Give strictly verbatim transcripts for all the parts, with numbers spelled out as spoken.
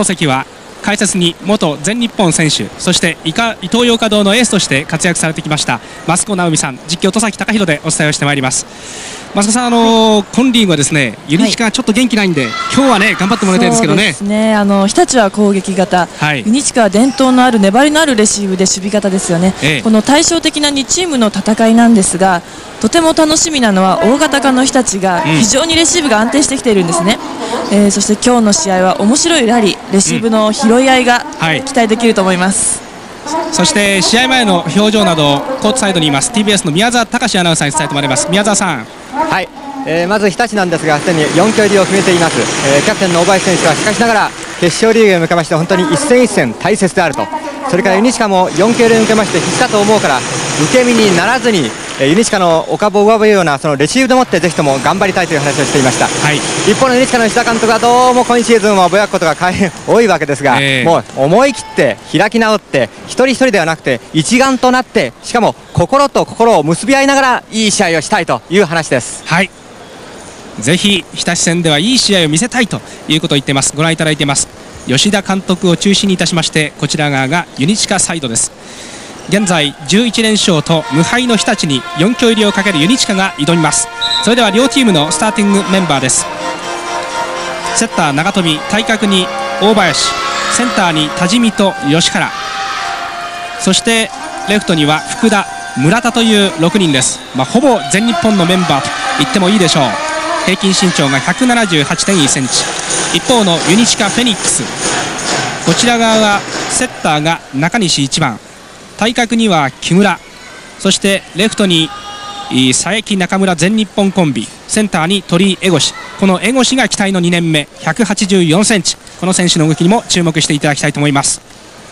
席は解説に元全日本選手、そして伊東洋華堂のエースとして活躍されてきました益子直美さん、実況戸崎貴弘でお伝えをしてまいります。益子さん、あのー、今リーグはですねユニチカがちょっと元気ないんで、はい、今日はね頑張ってもらいたいですけどね。 そうですね、あの日立は攻撃型、はい、ユニチカは伝統のある粘りのあるレシーブで守備型ですよね、ええ、この対照的なにチームの戦いなんですが、とても楽しみなのは大型化の日立が非常にレシーブが安定してきているんですね、うん、えー、そして今日の試合は面白いラリー、レシーブの拾い合いが期待できると思います、 はい、そして試合前の表情などコートサイドにいます ティービーエス の宮澤隆アナウンサーに伝えてもらいます。宮澤さん。 はい、えー、まず日立なんですが、すでによん強入りを決めています、えー、キャプテンの小林選手はしかしながら決勝リーグへ向けまして本当に一戦一戦大切であると、それからユニチカもよん強入りに向けまして必死だと思うから受け身にならずに、えー、ユニチカのお株を奪うようなそのレシーブでもってぜひとも頑張りたいという話をしていました、はい、一方のユニチカの石田監督はどうも今シーズンはぼやくことが大変多いわけですが、えー、もう思い切って開き直って一人一人ではなくて一丸となって、しかも心と心を結び合いながらいい試合をしたいという話です。 はい、ぜひ日立戦ではいい試合を見せたいということを言っています。ご覧いただいています吉田監督を中心にいたしまして、こちら側がユニチカサイドです。現在じゅういち連勝と無敗の日立によん強入りをかけるユニチカが挑みます。それでは両チームのスターティングメンバーです。セッター長富、対角に大林、センターに多治見と吉原、そしてレフトには福田、村田というろくにんです。まあ、ほぼ全日本のメンバーと言ってもいいでしょう。平均身長が ひゃくななじゅうはちてんいちセンチ。一方のユニチカフェニックス、こちら側はセッターが中西いちばん、対角には木村、そしてレフトに佐伯中村全日本コンビ、センターに鳥居江越、この江越が期待のにねんめ、ひゃくはちじゅうよんセンチ、この選手の動きにも注目していただきたいと思います。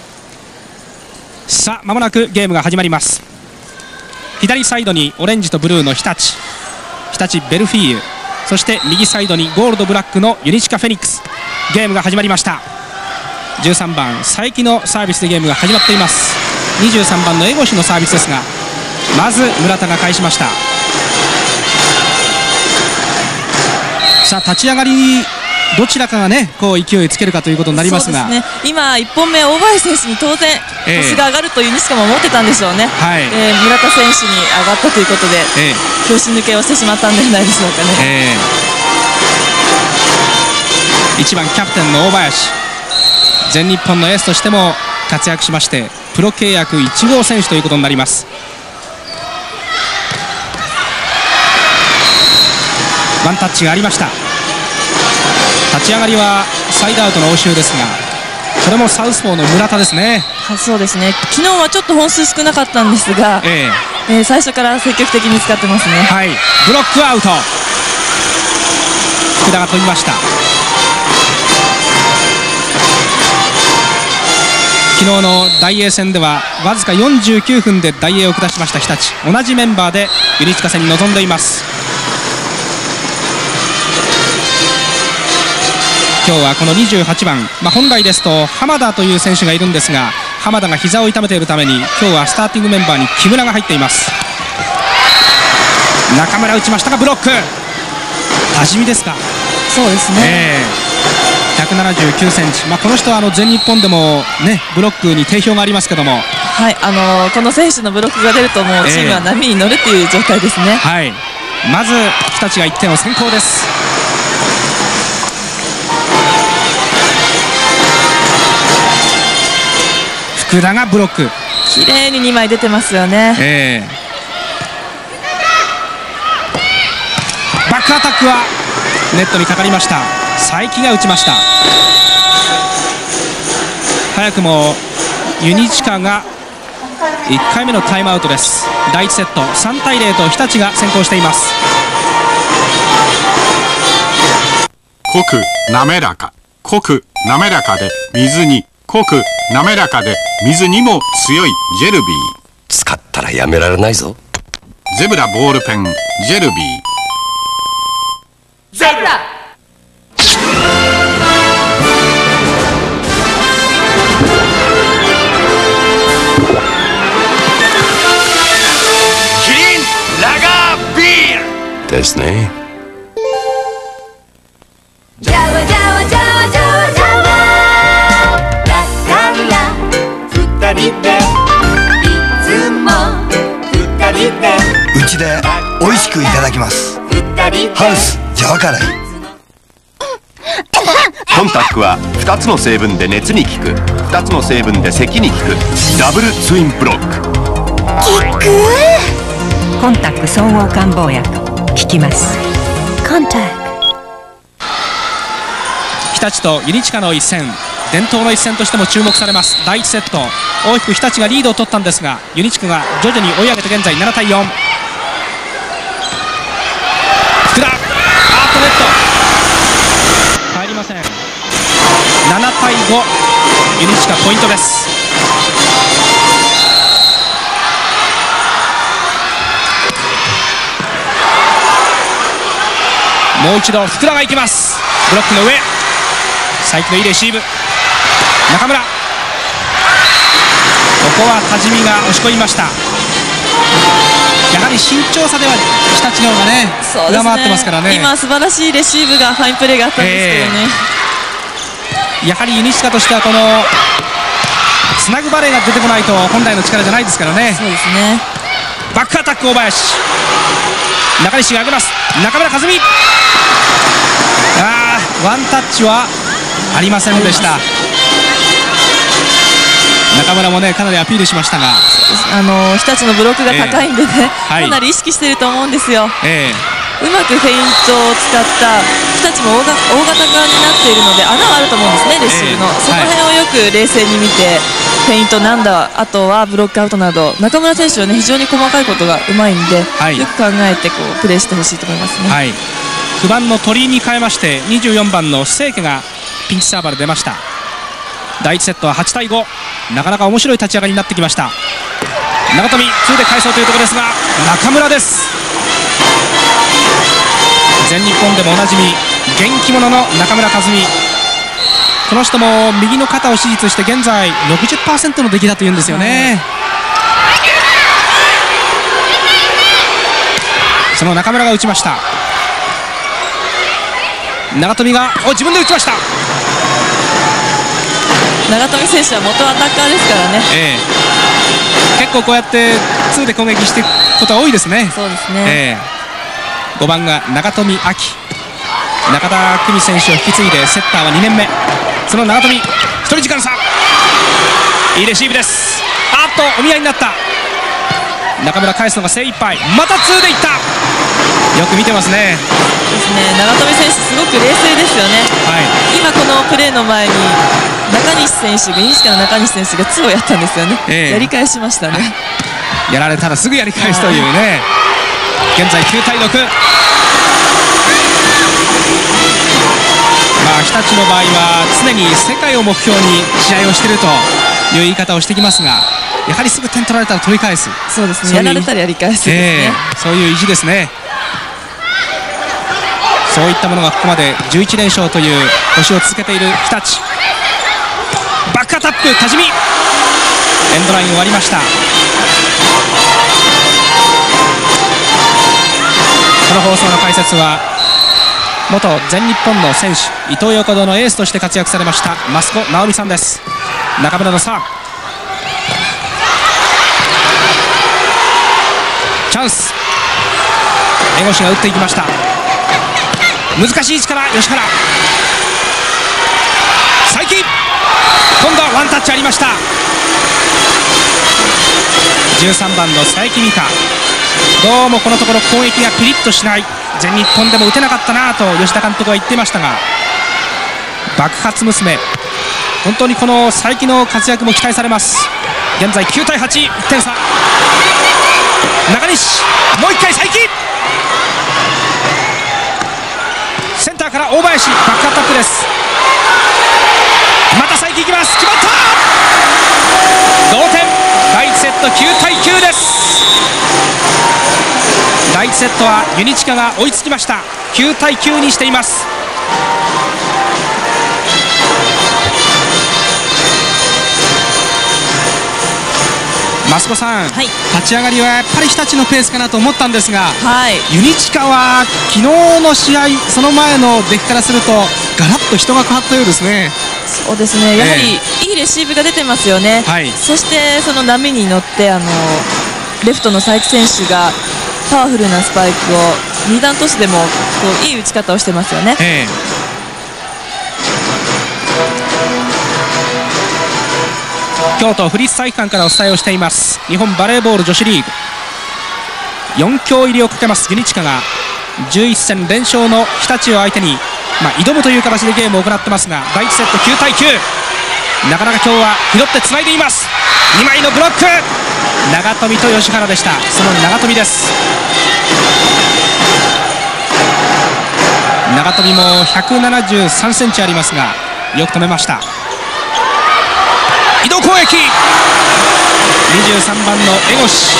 さあ間もなくゲームが始まります。左サイドにオレンジとブルーの日立、日立ベルフィーユ、そして右サイドにゴールドブラックのユニチカフェニックス。ゲームが始まりました。じゅうさんばん佐伯のサービスでゲームが始まっています。にじゅうさんばんの江越のサービスですが、まず村田が返しました。さあ立ち上がりどちらかがねこう勢いつけるかということになりますが、 そうですね、今いっぽんめ大林選手に当然腰が上がるというユニチカも思ってたんでしょうね、はい、えー、村田選手に上がったということで、えー、拍子抜けをしてしまったんじゃないでしょうかね、えー、いちばんキャプテンの大林、全日本のエースとしても活躍しましてプロ契約いち号選手ということになります。ワンタッチがありました。立ち上がりはサイドアウトの応酬ですが、それもサウスポーの村田ですね。 そうですね、昨日はちょっと本数少なかったんですが、えーえー、最初から積極的に使ってますね。 はい、ブロックアウト、福田が飛びました。昨日の大英戦ではわずかよんじゅうきゅうふんで大英を下しました日立、同じメンバーでユニチカ戦に臨んでいます。今日はこのにじゅうはちばん、まあ、本来ですと浜田という選手がいるんですが、浜田が膝を痛めているために今日はスターティングメンバーに木村が入っています。中村打ちましたがブロック、多治見ですか。 そうですね、えー、ひゃくななじゅうきゅうセンチ、まあ、この人はあの全日本でも、ね、ブロックに定評がありますけども、 はい、あのー、この選手のブロックが出るともうチームは波に乗るという状態ですね、 えーはい、まず日立がいってんを先行です。福田がブロック、 綺麗ににまい出てますよね、えー、バックアタックはネットにかかりました。佐伯が打ちました。早くもユニチカがいっかいめのタイムアウトです。だいいちセットさんたいゼロと日立が先行しています。 濃く滑らか、濃く滑らかで水に、濃く滑らかで水にも強いジェルビー。 使ったらやめられないぞ。 ゼブラボールペンジェルビー。 ゼブラキリンラガービールですね。 ジャワジャワジャワジャワジャワハウスじゃわからい。 コンタックはふたつの成分で熱に効く、ふたつの成分で咳に効くダブルツインブロック。 効く。コンタック総合漢方薬効きます。コンタック。 日立とユニチカの一戦、伝統の一戦としても注目されます。だいいちセット、大きく日立がリードを取ったんですが、ユニチカが徐々に追い上げて現在ななたいよん。福田、アートネット入りません。ななたいご、ユニチカポイントです。もう一度福田が行きます。ブロックの上、佐伯のいいレシーブ。中村、ここは多治見が押し込みました。やはり身長差では日立の方がね上回ってますからね。 今素晴らしいレシーブがファインプレーがあったんですけどね、 えー、やはりユニチカとしてはこのつなぐバレーが出てこないと本来の力じゃないですからね。 そうですね。 バックアタック大林、中西が上げます。中村和美、あーワンタッチはありませんでした。中村もねかなりアピールしましたが、 あの日立のブロックが高いんでね、えーはい、かなり意識していると思うんですよ、えー、うまくフェイントを使った日立も大型化になっているので穴はあると思うんですね、レシーブの、えー、その辺をよく冷静に見て、フェイントなんだ、あとはブロックアウトなど、中村選手はね非常に細かいことがうまいんで、はい、よく考えてこうプレーしてほしいと思いますね。はい、 きゅうばんの鳥居に変えましてにじゅうよんばんの清家がピンチサーバーで出ました。だいいちセットははちたいご、なかなか面白い立ち上がりになってきました。長富ツーで返そうというところですが、中村です。全日本でもおなじみ元気者の中村和美、この人も右の肩を手術して現在 ろくじゅっパーセント の出来だというんですよね。その中村が打ちました。長富がお自分で打ちました。 長富選手は元アタッカーですからね、えー、結構こうやってツーで攻撃していくことが多いですね。 そうですね、 えー、ごばんが長富亜希、中田久美選手を引き継いでセッターはにねんめ、その長富一人時間差、いいレシーブです。あっとお見合いになった。中村返すのが精一杯、またツーでいった。よく見てますね。 ですね、長富選手すごく冷静ですよね、はい、今このプレーの前に中西選手がユニチカの中西選手がツーをやったんですよね、えー、やり返しましたね。 やられたらすぐやり返すというね。現在きゅうたいろく、まあ日立の場合は常に世界を目標に試合をしているという言い方をしてきますが、やはりすぐ点取られたら取り返す、 そうですね、やられたらやり返すですね、 えー、そういう意地ですね。そういったものがここまでじゅういちれんしょうという星を続けている日立。バックアタック多治見、エンドライン終わりました。この放送の解説は元全日本の選手、イトーヨーカドーのエースとして活躍されました増子直美さんです。中村のサーブ、チャンス、江越が打っていきました。難しい位置から吉原、佐伯、今度はワンタッチありました。じゅうさんばんの佐伯美香、どうもこのところ攻撃がピリッとしない、全日本でも打てなかったなと吉田監督は言っていましたが、爆発娘、本当にこの佐伯の活躍も期待されます。現在きゅうたいはち、いってん差。中西、もういっかい佐伯、センターから大林、バックアタックです。また佐伯いきます、決まった、同点。だいいちセットきゅうたいきゅうです。だいいちセットはユニチカが追いつきました。きゅうたいきゅうにしています。増子さん、はい、立ち上がりはやっぱり日立のペースかなと思ったんですが、はい、ユニチカは昨日の試合、その前の出来からするとガラッと人が変わったようですね。 そうですね、やはりいいレシーブが出てますよね、はい、そしてその波に乗ってあのレフトの佐伯選手がパワフルなスパイクをに段トスでもこういい打ち方をしてますよね。 えー、京都府立体育館からお伝えをしています日本バレーボール女子リーグ。よん強入りをかけますユニチカがじゅういっ戦連勝の日立を相手に、まあ、挑むという形でゲームを行ってますが、だいいちセットきゅうたいきゅう、なかなか今日は拾ってつないでいます。にまいのブロック、長富と吉原でした。その長富です。長富もひゃくななじゅうさんセンチありますがよく止めました。移動攻撃、にじゅうさんばんの江越。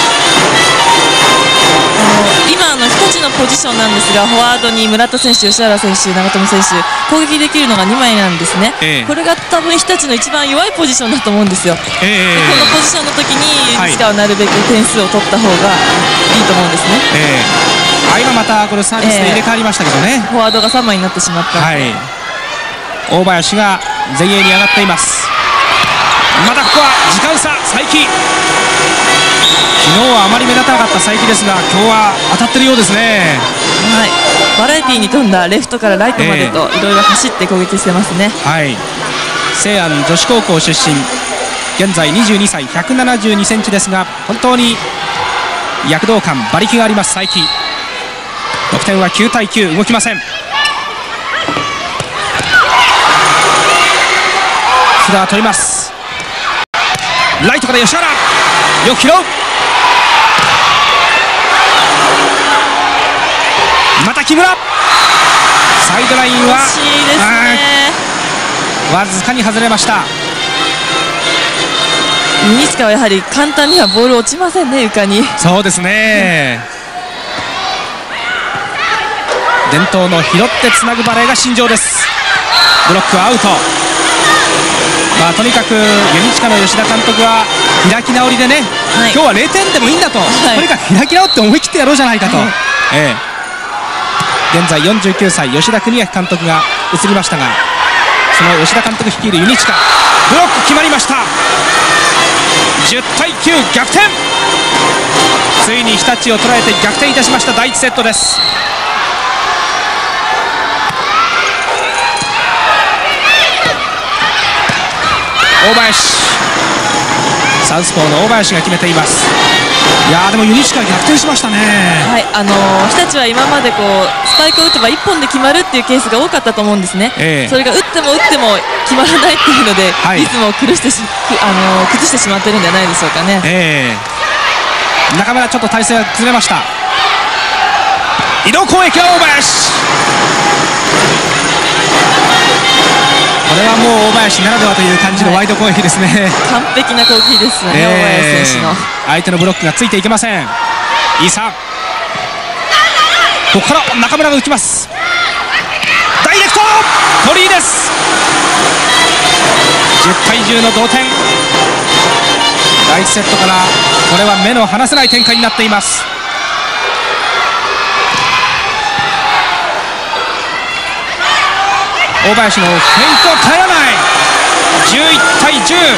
今の日立のポジションなんですが、フォワードに村田選手、吉原選手、長友選手、攻撃できるのがにまいなんですね、えー、これが多分日立の一番弱いポジションだと思うんですよ、えー、でこのポジションの時に西川はなるべく点数を取った方がいいと思うんですね、 えー、あ今またこれサービスで入れ替わりましたけどね、 えー、フォワードがさんまいになってしまったので、はい、 大林が前衛に上がっています。またここは時間差、佐伯。昨日はあまり目立たなかった佐伯ですが今日は当たってるようですね。 はい、バラエティーに富んだレフトからライトまでといろいろ走って攻撃してますね。 はい、西安女子高校出身、現在にじゅうにさい、ひゃくななじゅうにセンチですが本当に躍動感、馬力があります佐伯。得点はきゅうたいきゅう、動きません。福田は取ります。ライトから吉原、よく拾う。また木村、サイドラインは惜しいですね、 わずかに外れました。 ユニチカはやはり簡単にはボール落ちませんね、床に。 そうですね、うん、伝統の拾ってつなぐバレーが信条です。ブロックはアウト。まあ、とにかくユニチカの吉田監督は開き直りでね、はい、今日はれいてんでもいいんだと、はい、とにかく開き直って思い切ってやろうじゃないかと、はい、ええ、現在よんじゅうきゅうさい吉田邦明監督が移りましたが、その吉田監督率いるユニチカ、ブロック決まりました。じゅうたいきゅう、逆転。ついに日立を捉えて逆転いたしました。だいいちセットです。大林、サウスポーの大林が決めています。いやーでもユニチカ逆転しましたね。 はい、あのー、日立は今までこうスパイクを打てばいっぽんで決まるっていうケースが多かったと思うんですね、えー、それが打っても打っても決まらないっていうので、はい、リズムを崩してし、あのー、崩してしまってるんじゃないでしょうかね、えー、中村ちょっと体勢が崩れました。移動攻撃は大林、これはもう大林ならではという感じのワイド攻撃ですね、はい、 完璧な攻撃ですよね、えー、大林選手の相手のブロックがついていけません。イーサ、ここから中村が打ちます。ダイレクト鳥居です。じゅうたいじゅうの同点。だいいちセットからこれは目の離せない展開になっています。大林のフェイント耐えらない。じゅういったいじゅう。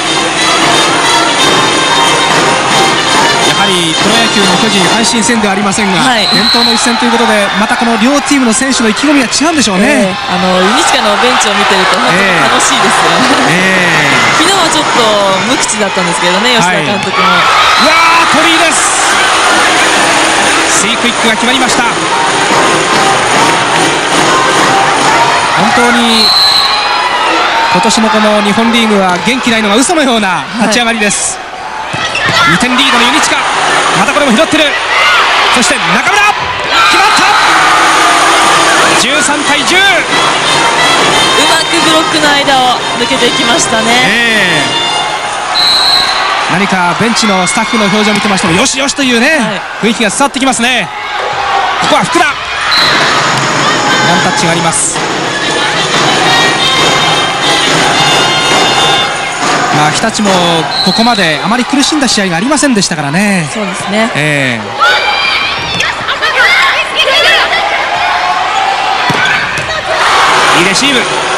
やはりプロ野球の巨人阪神戦ではありませんが、はい、伝統の一戦ということでまたこの両チームの選手の意気込みが違うんでしょうね、 えー、あのユニチカのベンチを見てると本当に楽しいですよね、えー、昨日はちょっと無口だったんですけどね、吉田監督も、はい、 うわー鳥居です。スイークイックが決まりました。本当に今年のこの日本リーグは元気ないのが嘘のような立ち上がりです、はい、にてんリードのユニチカ、またこれも拾ってる。そして中村決まった。じゅうさんたいじゅう。うまくブロックの間を抜けていきましたね、えー、何かベンチのスタッフの表情を見てましてもよしよしというね、はい、雰囲気が伝わってきますね。ここは福田、ワンタッチがあります。まあ、日立もここまであまり苦しんだ試合がありませんでしたからね。 そうですね、えー、いいレシーブ、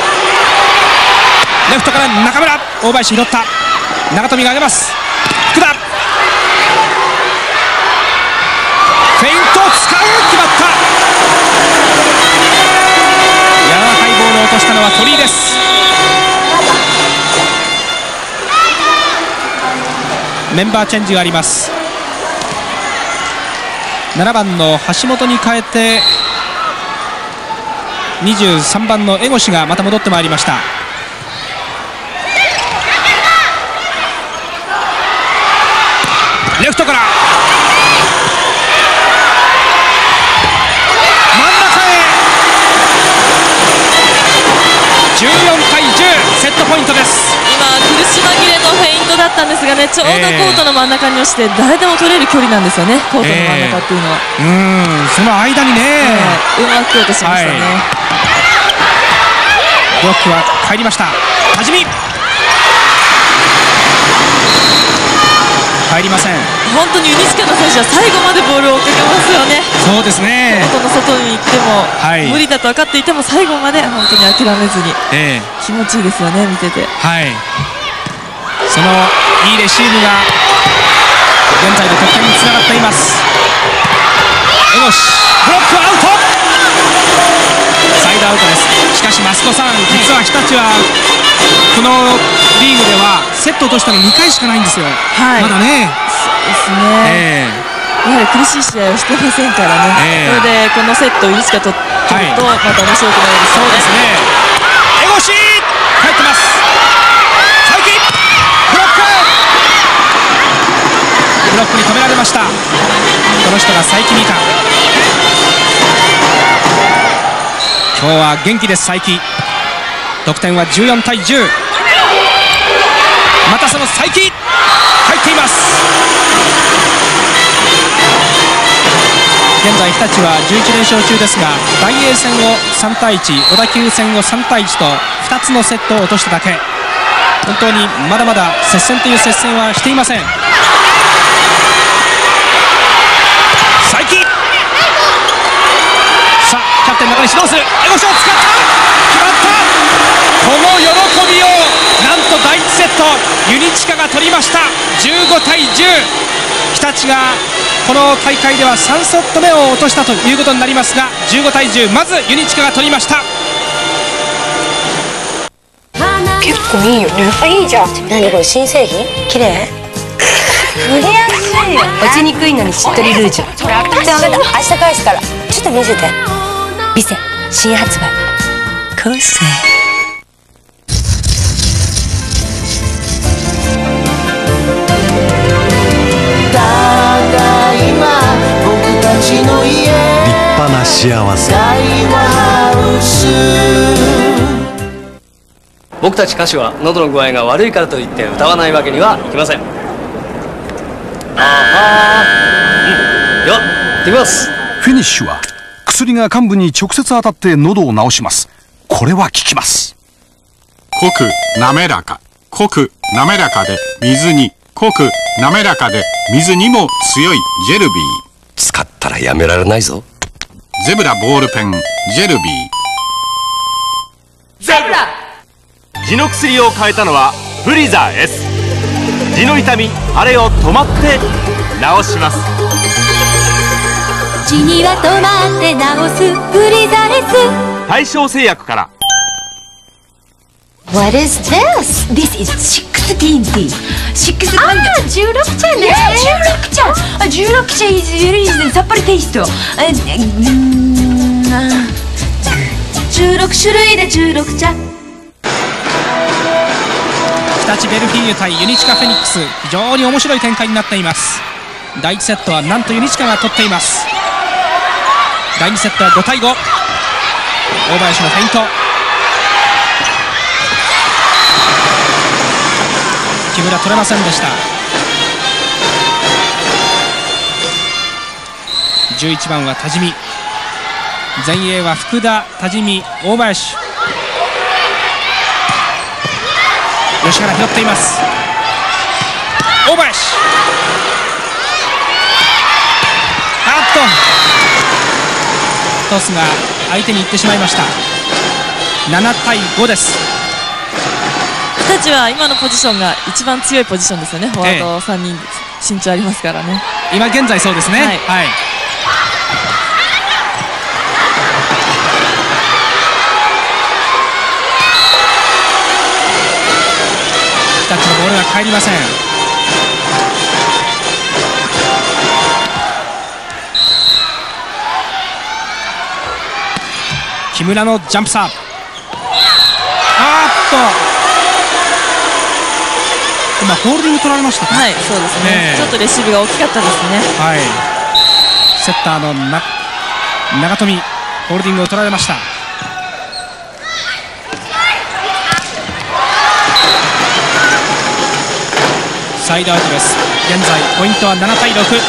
レフトから中村、大林拾った。長富が上げます。福田フェイントメンバーチェンジがあります。ななばんの橋本に変えてにじゅうさんばんの江越がまた戻ってまいりました。レフトから真ん中へ。じゅうよんたいじゅう、セットポイントです。 今苦し紛れのフェイントだったんですがね、ちょうどコートの真ん中に落ちて誰でも取れる距離なんですよね、コートの真ん中っていうのは。 えー、うんその間にね、 えー、うまく落としましたね、はい、 ブロックは入りました。はじみ入りません。 本当にユニチカの選手は最後までボールを追っかけますよね。 そうですね。 コートの外に行っても、はい、無理だと分かっていても最後まで本当に諦めずに、えー、気持ちいいですよね、見てて。 はい、そのいいレシーブが現在の得点につながっています。江越ブロックアウト、サイドアウトです。しかし増子さん、実は日立はこのリーグではセットとしたのにかいしかないんですよ、はい、まだね。 そうですね、えー、やはり苦しい試合をしてませんからね、えー、それでこのセットをユニチカ取るとまた面白くなるですよね。 そうですね。江越入ってます。佐伯ブロックブロックに止められました。この人が佐伯美香。今日は元気です佐伯。得点はじゅうよんたいじゅう。またその佐伯入っています。現在日立はじゅういちれんしょう中ですが、大栄戦をさんたいいち、小田急戦をさんたいいちとふたつのセットを落としただけ。本当にまだまだ接戦という接戦はしていません。佐伯、さあキャプテン中西どうする。江越を使った、決まった。この喜びをなんとだいいちセットユニチカが取りました。じゅうごたいじゅう。日立がこの大会ではさんセット目を落としたということになりますが、じゅうごたいじゅう、まずユニチカが取りました。 結構いいよね。あ、いいじゃん。何これ、新製品？綺麗？塗りやすいよね。落ちにくいのにしっとりルージュ。じゃあ分かった、明日返すからちょっと見せて。見せ、新発売コーセ立派な幸せ。 僕たち歌手は喉の具合が悪いからといって歌わないわけにはいきません。ああ、うん、よっ、行ってみます。 フィニッシュは薬が患部に直接当たって喉を治します。これは効きます。 濃く滑らか、濃く滑らかで水に、濃く滑らかで水にも強いジェルビー。 使ったらやめられないぞ。 ゼブラボールペンジェルビー。 ゼブラ。痔の薬を変えたのはフリザー S。 痔の痛み、腫れを止まって治します。 痔には止まって治すフリザー S。 大正製薬から。 What is this? This is シックスティーンティー。シックスああ、じゅうろく茶ね。じゅうろく茶。あ、じゅうろく茶 is very さっぱりテイスト。じゅうろくしゅるいでじゅうろく茶。 日立ベルフィーユ対ユニチカフェニックス、非常に面白い展開になっています。だいいちセットはなんとユニチカが取っています。だいにセットはごたいご。大林のフェイント。木村取れませんでした。じゅういちばんは多治見。前衛は福田、多治見、大林。吉原拾っています。大林、あっとトスが相手に行ってしまいました。ななたいごです。 日立は今のポジションが一番強いポジションですよね。フォワードさんにん身長ありますからね。 今現在そうですね。はい、はい、日立のボールが返りません。 木村のジャンプサーブ、あーっと今ホールディング取られましたか。 はい、そうですね、ちょっとレシーブが大きかったですね。 はい、セッターのな長富ホールディングを取られました。サイドアウトです。現在ポイントはななたいろく。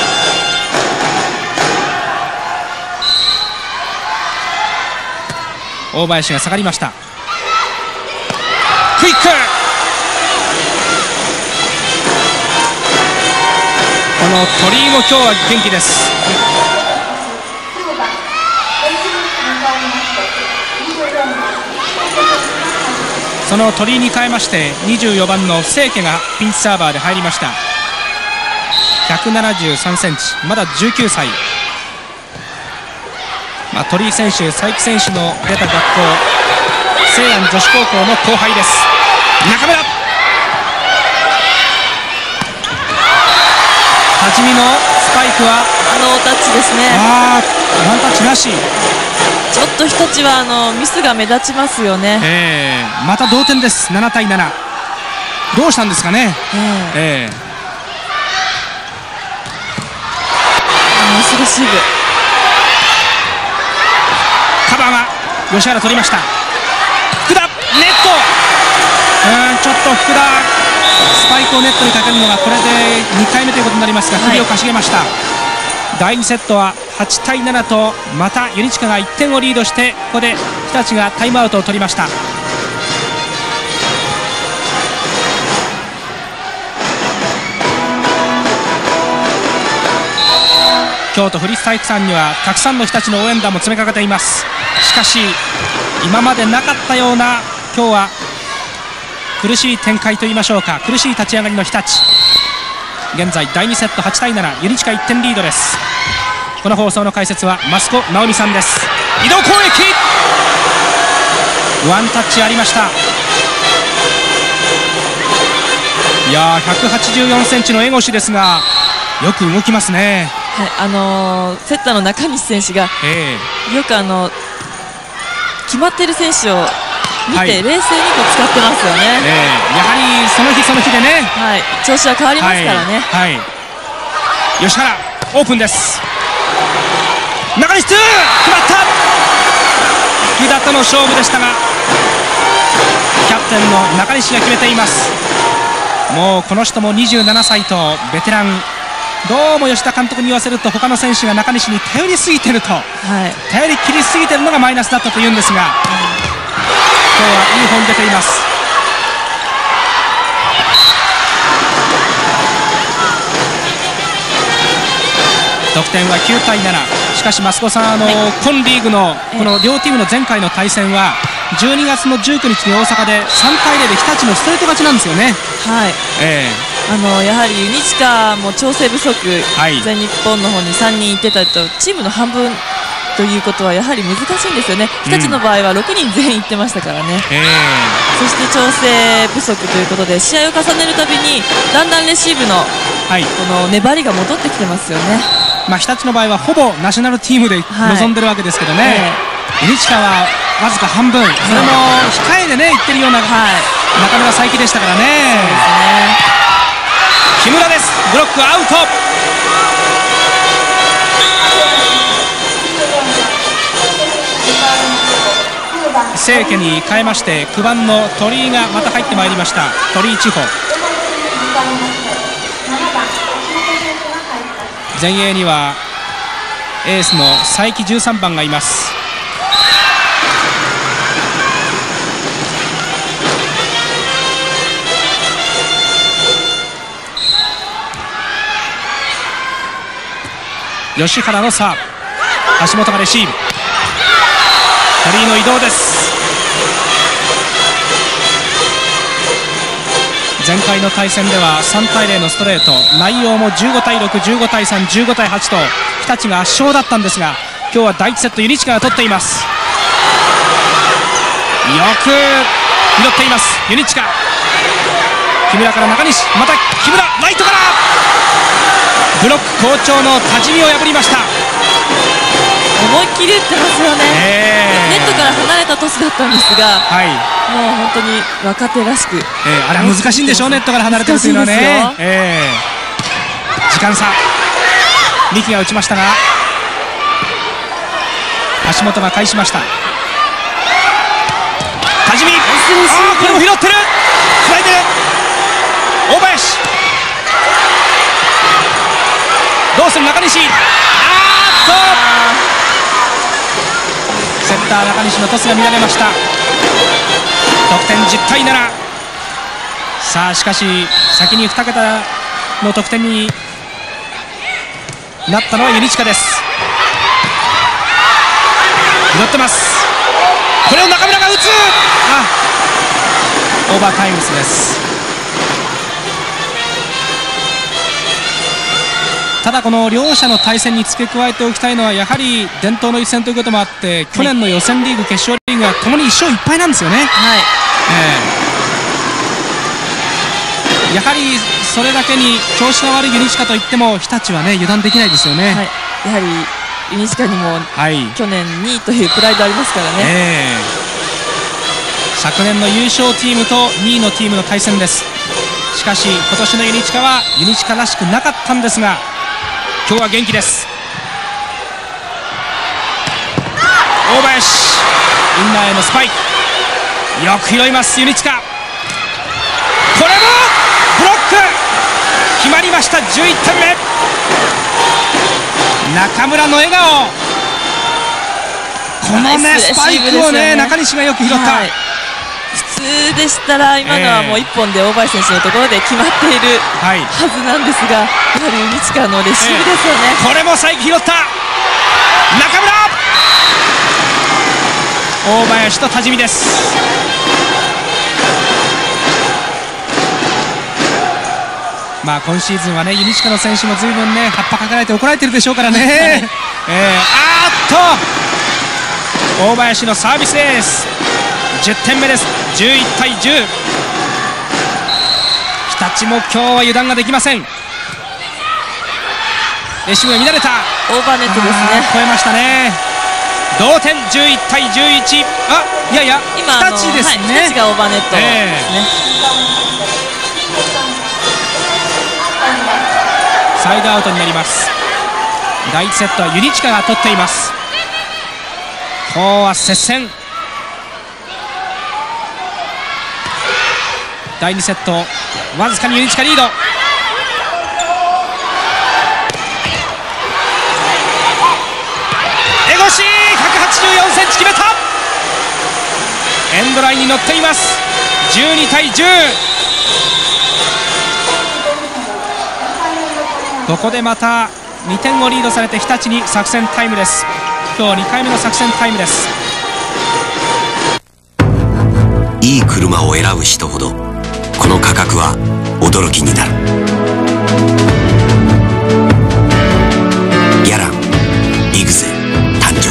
大林が下がりました。クイック、この鳥居も今日は元気です。その鳥居に変えましてにじゅうよんばんの清家がピンチサーバーで入りました。ひゃくななじゅうさんセンチ、まだじゅうきゅうさい。まあ、鳥居選手、佐伯選手の出た学校西安女子高校の後輩です。中村、立見のスパイクはノータッチですね。 あー、ワンタッチなし。 ちょっと日立はあのミスが目立ちますよね。 えー、また同点です。ななたいなな。どうしたんですかね。えー、えー、 ナイスレシーブ。 カバーは吉原取りました。福田ネット、うん、ちょっと福田スパイクをネットにかけるのがこれでにかいめということになりますが、首をかしげました。はい、だいにセットははちたいななとまたユニチカがいってんをリードして、ここで日立がタイムアウトを取りました。京都府立体育館にはたくさんの日立の応援団も詰めかけています。しかし今までなかったような今日は苦しい展開といいましょうか、苦しい立ち上がりの日立。現在だいにセットはちたいなな、ユニチカいってんリードです。この放送の解説は増子直美さんです。移動攻撃、ワンタッチありました。いやー、ひゃくはちじゅうよんセンチの江越ですがよく動きますね。 はい、あのー、セッターの中西選手が、えー、よくあの決まっている選手を見て、はい、冷静にこう使ってますよね。 えー、やはりその日その日でね、 はい、調子は変わりますからね。 はいはい、吉原オープンです。中西ツー決まった。福田との勝負でしたがキャプテンの中西が決めています。もうこの人もにじゅうななさいとベテラン。どうも吉田監督に言わせると他の選手が中西に頼りすぎてると、はい、頼り切りすぎてるのがマイナスだったというんですが、うん、今日はいい本出ています。得点はきゅうたいなな。しかし増子さん、あの、はい、今リーグのこの両チームの前回の対戦はじゅうにがつのじゅうくにちに大阪でさんたいゼロで日立のストレート勝ちなんですよね。 はい、えーあのやはりユニチカも調整不足、はい、全日本の方にさんにん行ってたとチームの半分ということはやはり難しいんですよね。日立の場合はろくにん全員行ってましたからね、えー、そして調整不足ということで試合を重ねるたびにだんだんレシーブの、はい、この粘りが戻ってきてますよね。 まあ、日立の場合はほぼナショナルチームで臨んでるわけですけどね、はい、ユニチカはわずか半分、それも控えでねいってるような、はい、中村才木でしたからね。そうですね。木村です。ブロックアウト。清家に変えましてきゅうばんの鳥居がまた入ってまいりました。鳥居千穂。前衛にはエースの佐伯じゅうさんばんがいます。吉原のサーブ、橋本がレシーブ、鳥居の移動です。前回の対戦ではさんたいゼロのストレート、内容もじゅうごたいろく、じゅうごたいさん、じゅうごたいはちと日立が圧勝だったんですが、今日はだいいちセットユニチカが取っています。よく拾っていますユニチカ。木村から中西、また木村ライトからブロック好調の多治見を破りました。 思いっきり打ってますよね、えー、ネットから離れたトスだったんですが、はい、もう本当に若手らしく、えー、あれは難しいんでしょう、ネットから離れてるというのはね、えー、時間差、三木が打ちましたが橋本が返しました。多治見、あーこれも拾ってる、つないでる大林、どうする中西、あーっとセッター中西のトスが乱れました。得点じゅうたいなな。さあしかし先にに桁の得点になったのはユニチカです。拾ってます。これを中村が打つ、あオーバータイムスです。ただこの両者の対戦に付け加えておきたいのはやはり伝統の一戦ということもあって去年の予選リーグ決勝リーグはともにいっ勝いっ敗なんですよね、はい、えー、やはりそれだけに調子の悪いユニチカといっても日立はね油断できないですよね、はい、 やはりユニチカにも、はい、去年にいというプライドありますからね、えー、昨年の優勝チームとにいのチームの対戦です。しかし今年のユニチカはユニチカらしくなかったんですが今日は元気です。大林インナーへのスパイクよく拾いますユニチカ、これもブロック決まりました。じゅういってんめ、中村の笑顔、このねスパイクをね中西がよく拾った、はい、 普通でしたら今のはもういっぽんで大林選手のところで決まっているはずなんですが、やはりユニチカのレシーブですよね、 えー、これも最後拾った中村、大林と多治見です。まあ今シーズンはねユニチカの選手も随分ね葉っぱかかられて怒られてるでしょうからね、えー、あーっと大林のサービスエースじゅってんめです。じゅういちたいじゅう、日立も今日は油断ができません。レシーブが乱れた、 オーバーネットですね、 超えましたね。同点じゅういちたいじゅういち、あいやいや今日立ですね、 はい、日立がオーバーネットですね、 えー、サイドアウトになります。だいいちセットはユニチカが取っています。今日は接戦。だいにセットわずかにユニチカリード、エゴシひゃくはちじゅうよんセンチ決めた、エンドラインに乗っています。じゅうにたいじゅう、ここでまたにてんをリードされて日立に作戦タイムです。今日にかいめの作戦タイムです。 いい車を選ぶ人ほどこの価格は驚きになる。ギャランイグゼ誕生。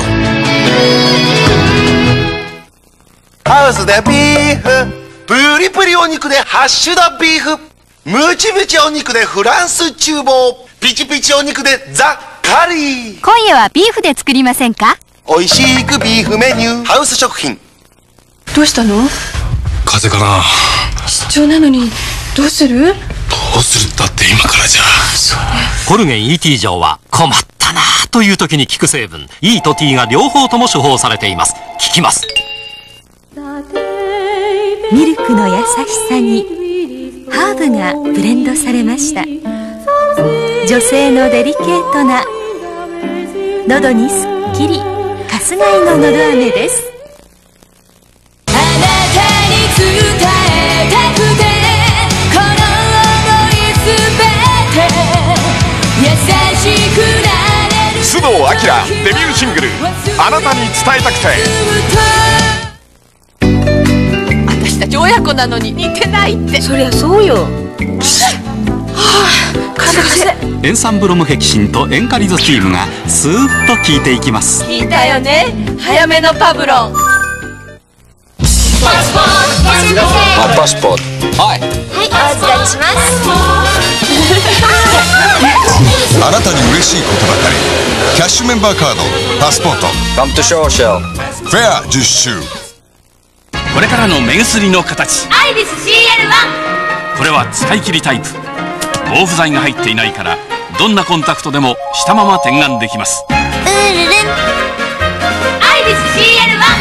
ハウスでビーフ、プリプリお肉でハッシュドビーフ、ムチムチお肉でフランス厨房、ピチピチお肉でザ・カリー。 今夜はビーフで作りませんか？ おいしくビーフメニュー、ハウス食品。 どうしたの？ 風邪かな。 出張なのにどうする？ どうするだって今からじゃ。 そうね。 コルゲン イーティー 錠は困ったなという時に効く成分 E と T が両方とも処方されています。効きます。 ミルクの優しさにハーブがブレンドされました。女性のデリケートな喉にすっきりかすがいののど飴です。 あなたに伝えたくてこの想いすべて優しくなれる。 須藤晃デビューシングル「あなたに伝えたくて」。 私たち親子なのに似てないって。そりゃそうよ。はあ、風風。 塩酸ブロムヘキシンと塩化リゾチームがスーッと効いていきます。 効いたよね。早めのパブロン。 パスポート。 あ、パスポート。はい。 はい、お預かりします。 あなたに嬉しいことばかり。キャッシュメンバーカードパスポートフェアじゅっしゅう。 これからの目薬の形、 アイビス シーエルワン。 これは使い切りタイプ。防腐剤が入っていないからどんなコンタクトでもしたまま点眼できます。 ウールルン。アイビス シーエルワン。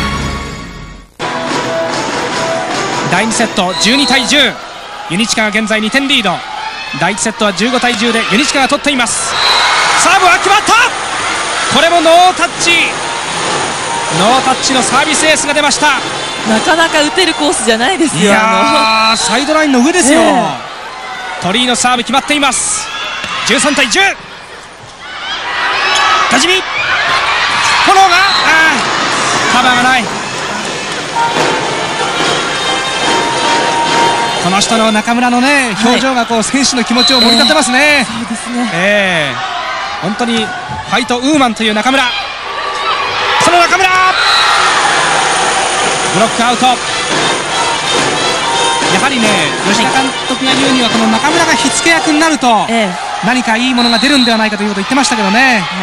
だいにセットじゅうにたいじゅう、ユニチカが現在にてんリード。だいいちセットはじゅうごたいじゅうでユニチカが取っています。サーブは決まった。これもノータッチ、ノータッチのサービスエースが出ました。 なかなか打てるコースじゃないですよ。 いやー、サイドラインの上ですよ、えー、鳥居のサーブ決まっています。じゅうさんたいじゅう。多治見、フォローが、あーカバーがない。この人の中村のね、表情がこう選手の気持ちを盛り立てますね。 そうですね、 えー、本当にファイトウーマンという中村。その中村、ブロックアウト。やはりね、吉田監督が言うにはこの中村が火付け役になると何かいいものが出るんではないかということを言ってましたけどね。はい、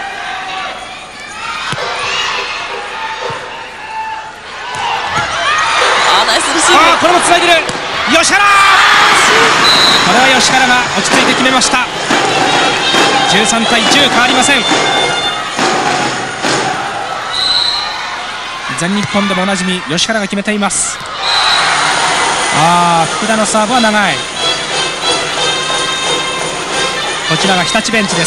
あ、ナイスレシーブ。 あ、これもつないでる吉原。これは吉原が落ち着いて決めました。じゅうさんたいじゅう、変わりません。全日本でもおなじみ吉原が決めています。あー、福田のサーブは長い。こちらが日立ベンチです。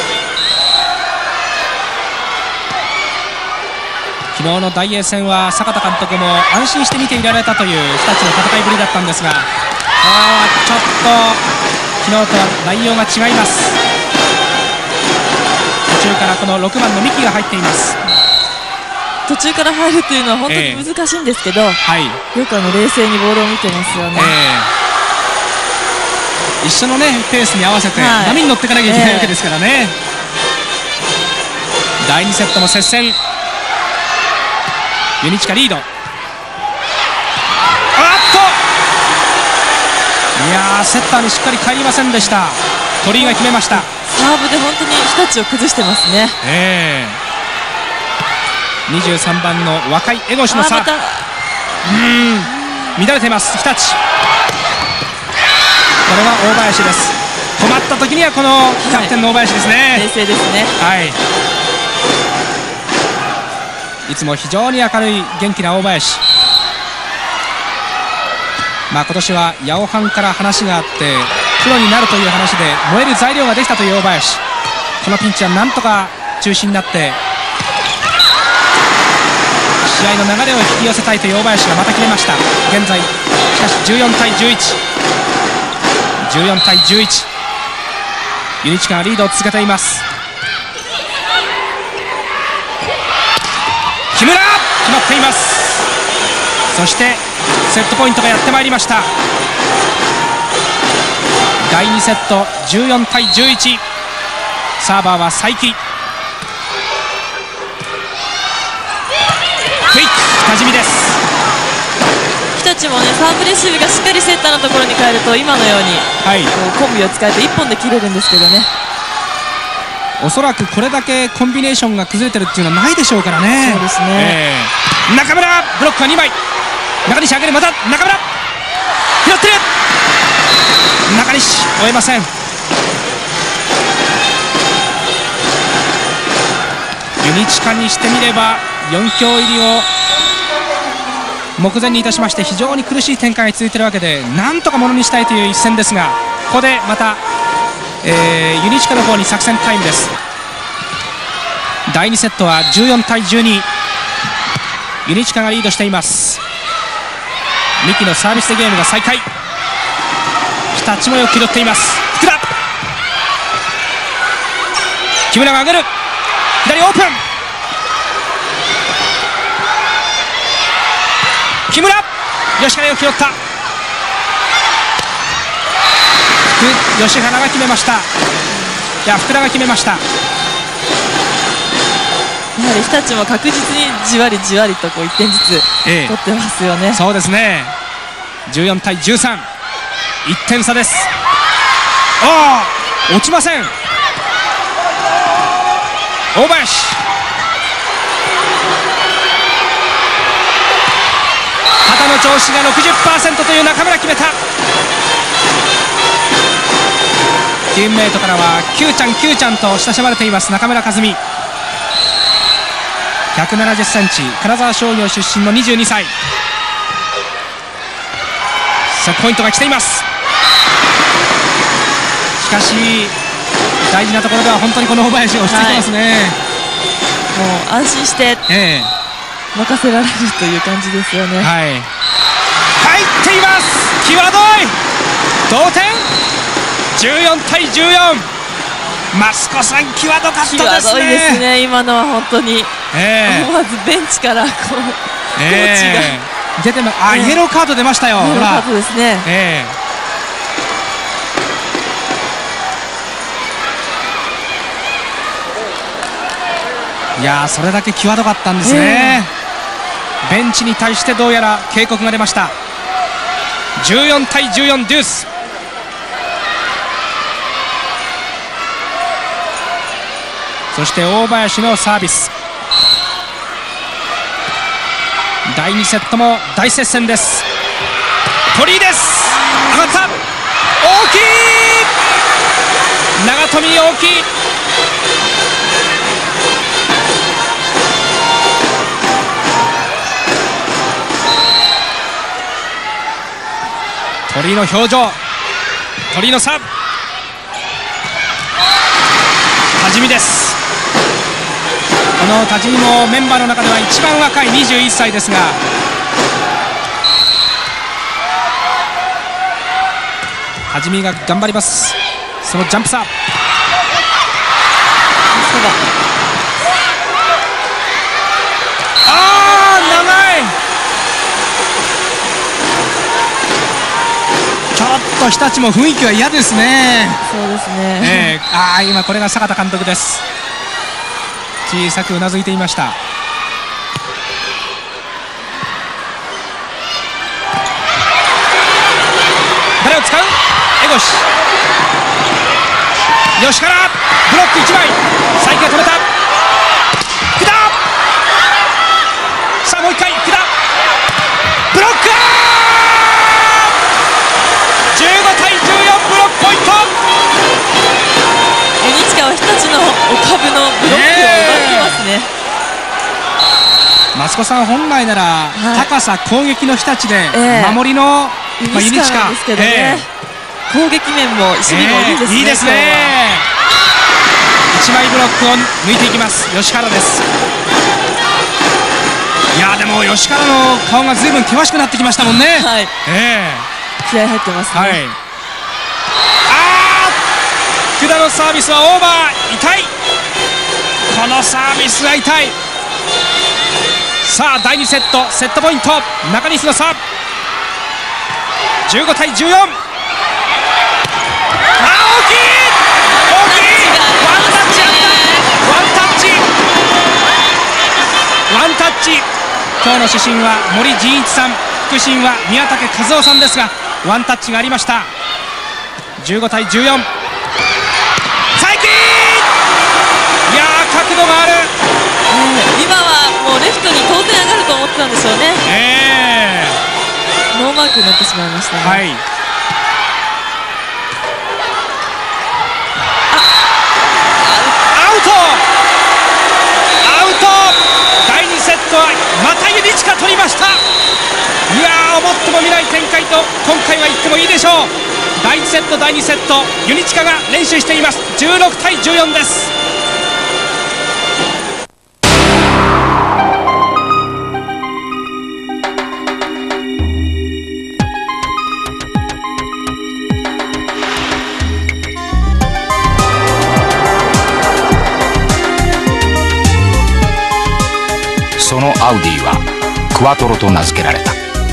昨日の大栄戦は坂田監督も安心して見ていられたという日立の戦いぶりだったんですが、あー、ちょっと昨日とは内容が違います。途中からこのろくばんの三木が入っています。 途中から入るというのは本当に難しいんですけど、えーはい、よくあの冷静にボールを見てますよね。 えー、一緒の、ね、ペースに合わせて波に乗っていかなきゃいけないわけですからね。えー、だいにセットも接戦。ユニチカリード。あっと、いやー、セッターにしっかり返りませんでした。鳥居が決めました。 サーブで本当に日立を崩してますね。 えー、にじゅうさんばんの若い江越のサーブ、ま、うん乱れています日立。これは大林です。止まった時にはこのキャプテンの大林ですね、はい、 冷静ですね。 はい、いつも非常に明るい元気な大林。まあ今年は八尾班から話があってプロになるという話で燃える材料ができたという大林。このピンチはなんとか中心になって試合の流れを引き寄せたいという大林がまた決めました。現在しかしじゅうよんたいじゅういち、じゅうよんたいじゅういち、ユニチカがリードを続けています。木村決まっています。そしてセットポイントがやってまいりました。だいにセットじゅうよんたいじゅういち、サーバーは才木。クイック多治見です。 日立もね、サーブレシーブがしっかりセッターのところに変えると今のように、はい、コンビを使えていっぽんで切れるんですけどね。 おそらくこれだけコンビネーションが崩れてるっていうのはないでしょうからね。 そうですね、 えー、中村ブロックはにまい。中西上げる、また中村拾ってる。中西追えません。ユニチカにしてみればよん強入りを目前にいたしまして非常に苦しい展開が続いているわけで、なんとかものにしたいという一戦ですが、ここでまた、えー、ユニチカの方に作戦タイムです。だいにセットはじゅうよんたいじゅうに、ユニチカがリードしています。三木のサービスでゲームが再開。日立もよく拾っています。福田、木村が上げる、左オープン、木村、吉原よく拾った。福吉原が決めました。いや、福田が決めました。 やはり日立も確実にじわりじわりとこういってんずつ取ってますよね、 ええ、そうですね。じゅうよんたいじゅうさん、いってん差です。お落ちません。大林、肩の調子が ろくじゅっパーセント という中村決めた。チームメイトからは Q ちゃん Q ちゃんと親しまれています中村和美。ひゃくななじゅっセンチ、金沢商業出身のにじゅうにさい。セットポイントが来ています。しかし大事なところでは本当にこの大林が落ち着いてますね、はい、 もう安心して任せられるという感じですよね、 はい、入っています。際どい同点、じゅうよんたいじゅうよん。マスコさん、際どかったですね。 際どいですね、今のは本当に、えー、思わずベンチからこう、コーチが、 えー、出てま、あ、えー、イエローカード出ましたよ。 イエローカードですね、えー、いやー、それだけ際どかったんですね、えー、ベンチに対してどうやら警告が出ました。じゅうよんたいじゅうよん、デュース。そして大林のサービス。だいにセットも大接戦です。鳥居です。上がった。大きい。長富大きい。鳥居の表情。鳥居のサーブ。多治見です。この多治見もメンバーの中では一番若いにじゅういっさいですが、多治見が頑張ります。そのジャンプサーブ、あー、長い。ちょっと日立も雰囲気は嫌ですね。 そうですね、 えー、あー、今これが坂田監督です。小さくうなずいていました。誰を使う。江越、吉原ブロックいちまい、最後止めた。福田、さあもういっかい福田、ブロック、じゅうごたいじゅうよん、ブロックポイント。 ユニチカは日立のお株のブロックを奪ってますね。 マスコさん、本来なら、はい、高さ攻撃の日立で、えー、守りの、まあ、ユニチカですけどね、えー、攻撃面も守備もいいですね、 えー、いいですね。いちまいブロックを抜いていきます吉原です。いやでも吉原の顔がずいぶん険しくなってきましたもんね。 はい、えー、気合入ってますね、はい、あー、福田のサービスはオーバー、痛い。このサービスは痛い。さあだいにセット、セットポイント、中西のサーブ、じゅうごたいじゅうよん。あー、大きい大きい。ワンタッチあった。ワンタッチワンタッチ。今日の主審は森仁一さん、副審は宮武和夫さんですが、ワンタッチがありました。じゅうごたいじゅうよん。最近、いやー、角度がある、 えー、今はもうレフトに当然上がると思ってたんでしょうね。 えー、ノーマークになってしまいましたね。 はい、アウトアウト。だいにセットはまたユニチカ取りました。いやー、思っても見ない展開と今回は言ってもいいでしょう。だいいちセットだいにセット、ユニチカが連取しています。じゅうろくたいじゅうよんです。 そのアウディはクワトロと名付けられた。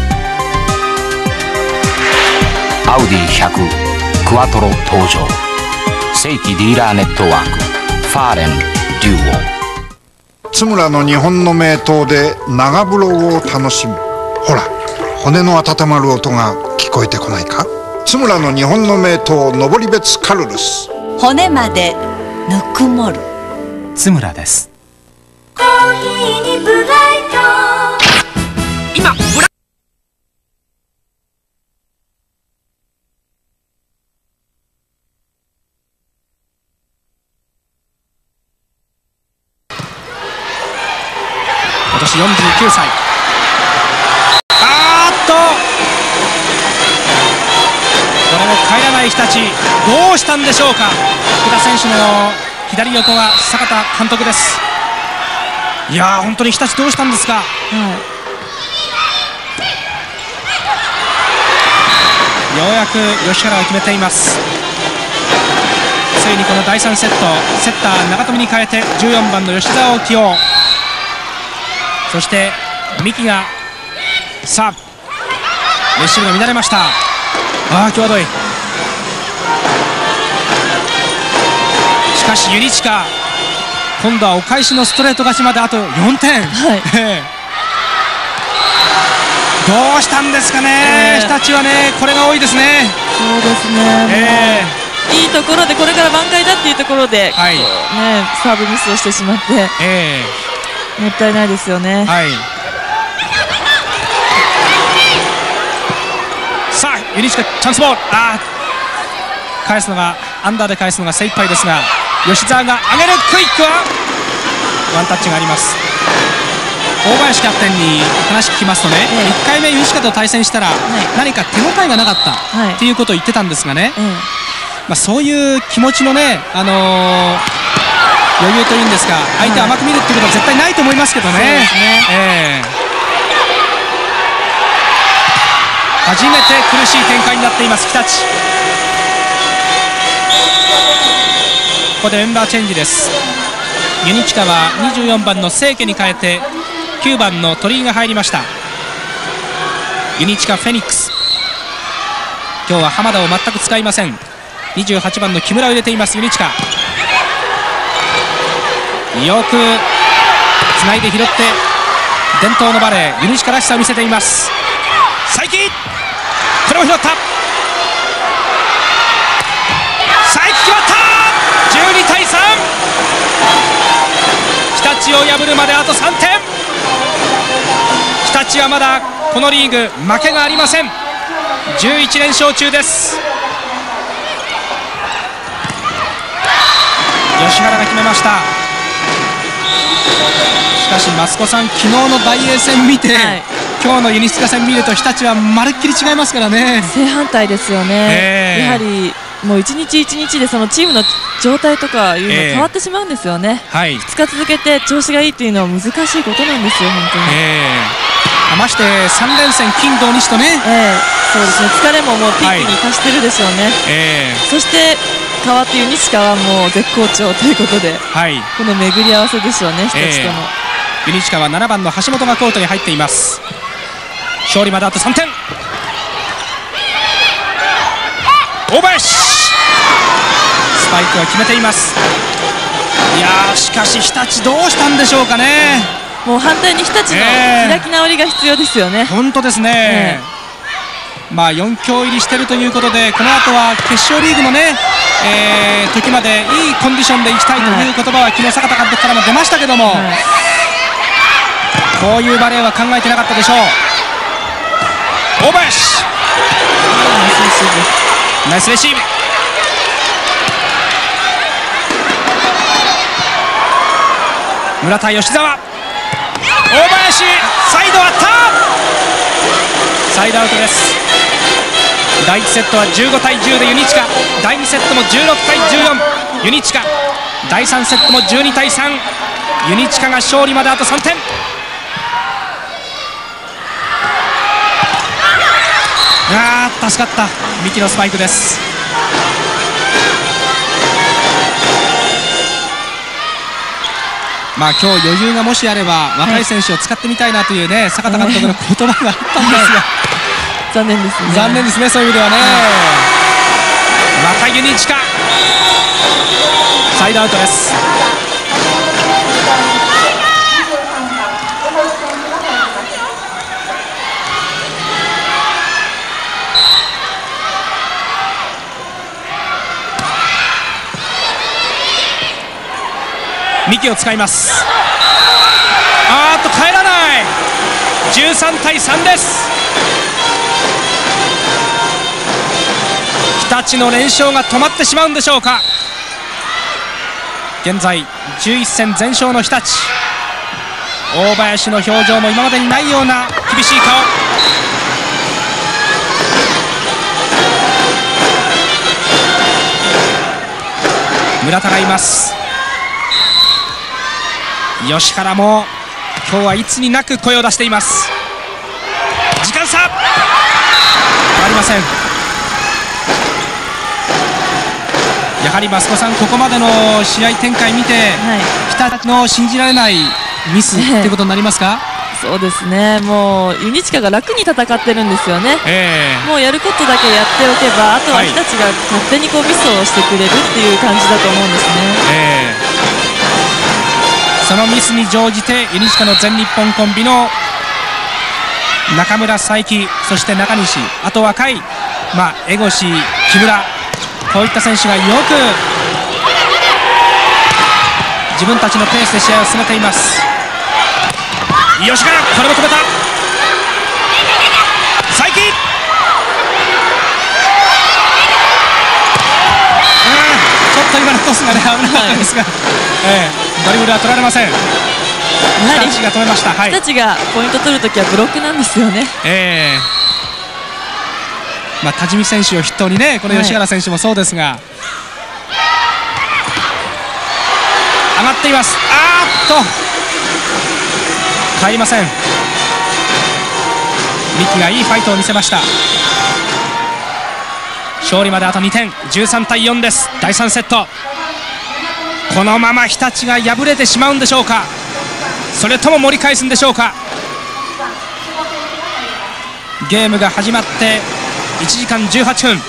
アウディひゃくクワトロ登場。正規ディーラーネットワーク、ファーレンデュオ。 津村の日本の名湯で長風呂を楽しむ。ほら、骨の温まる音が聞こえてこないか。津村の日本の名湯登別カルルス。 骨までぬくもる。 津村です。 コーヒーにブライト、今ブラ今年よんじゅうきゅうさい。あーっとこれも帰らない日立、どうしたんでしょうか。福田選手の左横が坂田監督です。いやー本当に日立どうしたんですか。はい、ようやく吉原が決めています。ついにこのだいさんセット、セッター長友に変えてじゅうよんばんの吉澤を起用。そして三木がさあレシーブが乱れました。ああ際どい。しかしユニチカ今度はお返しのストレート勝ちまであとよんてん、はい、どうしたんですかね、えー、日立はねこれが多いですね。 そうですね、えー、いいところでこれから挽回だっていうところで、はいね、サーブミスをしてしまって、えー、もったいないですよね。はい、 さあユニチカチャンスボール、あ返すのがアンダーで返すのが精一杯ですが、吉澤が上げるクイックはワンタッチがあります。大林キャプテンに話聞きますとね、ええ、いっかいめユニチカと対戦したら、はい、何か手応えがなかった、はい、っていうことを言ってたんですがね、ええまあ、そういう気持ちのね、あのー、余裕というんですか、相手を甘く見るっていうことは絶対ないと思いますけどね。そうですね、ええ初めて苦しい展開になっています日立。ここでメンバーチェンジです。ユニチカはにじゅうよんばんの清家に変えてきゅうばんの鳥居が入りました。ユニチカフェニックス、今日は浜田を全く使いません。にじゅうはちばんの木村を入れていますユニチカ。よくつないで拾って伝統のバレーユニチカらしさを見せています。才木これを拾った。才木決まった。じゅうにたいさん、日立を破るまであとさんてん。日立はまだこのリーグ負けがありません。じゅういちれん勝中です。吉原が決めました。しかし増子さん、昨日の大栄戦見て、はい、今日のユニチカ戦見ると日立はまるっきり違いますからね。 正反対ですよね、えー、やはりもう一日一日でそのチームの状態とかいうの変わってしまうんですよね、えーはい、ふつか続けて調子がいいというのは難しいことなんですよ本当に、えー、ましてさんれんせん金土日とね、 えー、そうですね、疲れももうピークに達してるでしょうね、はいえー、そして代わってユニチカはもう絶好調ということで、はい、この巡り合わせでしょうね日立とも、 えー、ユニチカはななばんの橋本がコートに入っています。勝利まであとさんてん。大林スパイクは決めています。いやーしかし日立どうしたんでしょうかね。 もう反対に日立の開き直りが必要ですよね。 本当ですね、えー、まあよん強入りしているということで、この後は決勝リーグのね、えー、時までいいコンディションでいきたいという言葉は昨日坂田監督からも出ましたけども、はい、こういうバレーは考えてなかったでしょう。大林ナイスレシーブ。村田吉澤、大林サイドあった、サイドアウトです。だいいちセットはじゅうごたいじゅうでユニチカ、だいにセットもじゅうろくたいじゅうよんユニチカ、だいさんセットもじゅうにたいさんユニチカが勝利まであとさんてん。あー助かった三木のスパイクです。まあ今日余裕がもしあれば若い選手を使ってみたいなというね、坂田監督の言葉があったんですが、はい、 残念ですね残念ですね、そういう意味ではね、はい、またユニチカサイドアウトです。 三木を使います。あーっと帰らない。じゅうさんたいさんです。日立の連勝が止まってしまうんでしょうか。現在じゅういっせん全勝の日立。大林の表情も今までにないような厳しい顔。村田がいます。吉原も今日はいつになく声を出しています。時間差ありません。やはり増子さん、ここまでの試合展開見て、はい、日立の信じられないミスってことになりますか？ そうですね、もうユニチカが楽に戦ってるんですよね、えー、もうやることだけやっておけば、あとは日立が勝手にこうミスをしてくれるっていう感じだと思うんですね、 えー、そのミスに乗じてユニチカの全日本コンビの中村佐伯、そして中西、あと若い、まあ、江越、木村、こういった選手がよく自分たちのペースで試合を進めています。吉原、これも止めた。佐伯、ちょっと今のトスがね危なかったですが、はい、えー、ドリブルは取られません。日立が止めました。はい、 日立がポイント取るときはブロックなんですよね。 えーまあ、多治見選手を筆頭にね、この吉原選手もそうですが、はい、上がっています。あーっと入りません。三木がいいファイトを見せました。勝利まであとにてん、じゅうさんたいよんです。だいさんセット、このまま日立が敗れてしまうんでしょうか、それとも盛り返すんでしょうか。ゲームが始まっていちじかんじゅうはっぷん、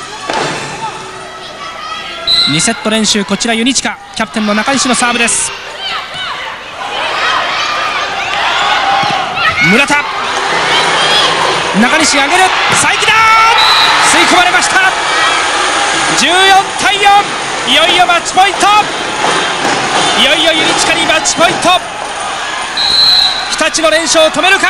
にセット練習、こちらユニチカ、キャプテンの中西のサーブです。村田、中西上げる、佐伯だ、吸い込まれました。じゅうよんたいよん、いよいよマッチポイント、いよいよユニチカにマッチポイント。日立の連勝を止めるか。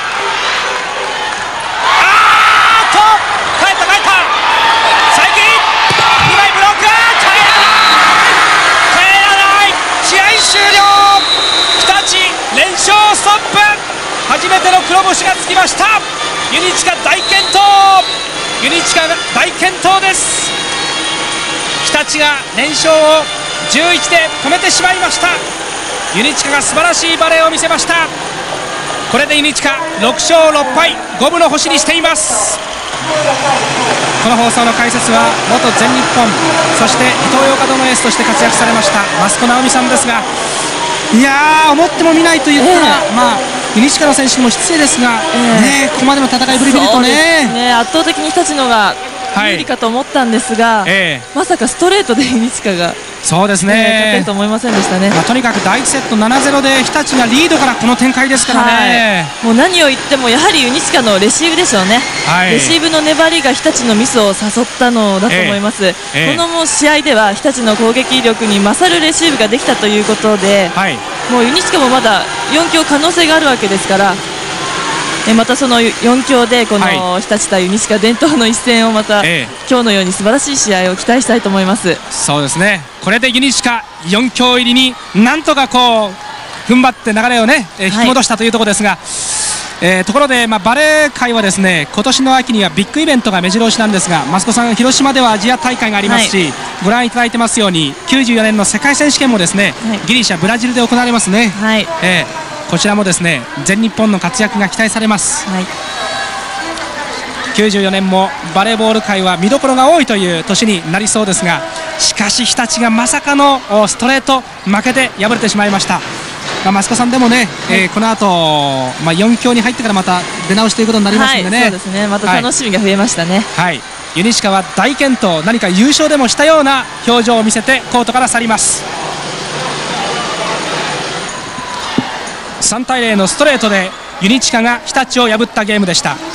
あーっと帰った帰った、佐伯にまいブロック、帰らない帰らない、試合終了。日立連勝ストップ、初めての黒星がつきました。ユニチカ大健闘、ユニチカが大健闘です。日立が連勝をじゅういちで止めてしまいました。ユニチカが素晴らしいバレーを見せました。これでユニチカろくしょうろっぱい、ごぶの星にしています。この放送の解説は元全日本、そしてイトーヨーカドーのエースとして活躍されました増子直美さんですが、いやー、思ってもみないと言ったら、えー、まあユニチカの選手にも失礼ですが、えーね、ここまでの戦いぶり見ると ね, ね圧倒的に日立のが有利かと思ったんですが、はい、えー、まさかストレートでユニチカがそうですね、 勝てると思いませんでしたね。 まあ、とにかくだいいちセットななたいゼロで日立がリードからこの展開ですからね、 はい、もう何を言ってもやはりユニチカのレシーブでしょうね、はい、レシーブの粘りが日立のミスを誘ったのだと思います、えーえー、このもう試合では日立の攻撃力に勝るレシーブができたということで、はい、もうユニチカもまだよん強可能性があるわけですから、えまたそのよん強でこの日立対ユニチカ伝統の一戦をまた、ええ、今日のように素晴らしい試合を期待したいと思います。 そうですね、これでユニチカよん強入りになんとかこう踏ん張って流れをね、えー、引き戻したというところですが、はい、えー、ところで、まあ、バレー界はですね今年の秋にはビッグイベントが目白押しなんですが、増子さん、広島ではアジア大会がありますし、はい、ご覧いただいてますようにきゅうじゅうよねんの世界選手権もですね、はい、ギリシャ、ブラジルで行われますね、はい、えーこちらもですね全日本の活躍が期待されます、はい、きゅうじゅうよねんもバレーボール界は見どころが多いという年になりそうですが、しかし日立がまさかのストレート負けで敗れてしまいました。まあ、増子さんでもね、はい、えー、この後、まあよん強に入ってからまた出直しということになりますのでね、はい、 そうですね、また楽しみが増えましたね、 はいはい、ユニチカは大健闘、何か優勝でもしたような表情を見せてコートから去ります。さんたいゼロのストレートでユニチカが日立を破ったゲームでした。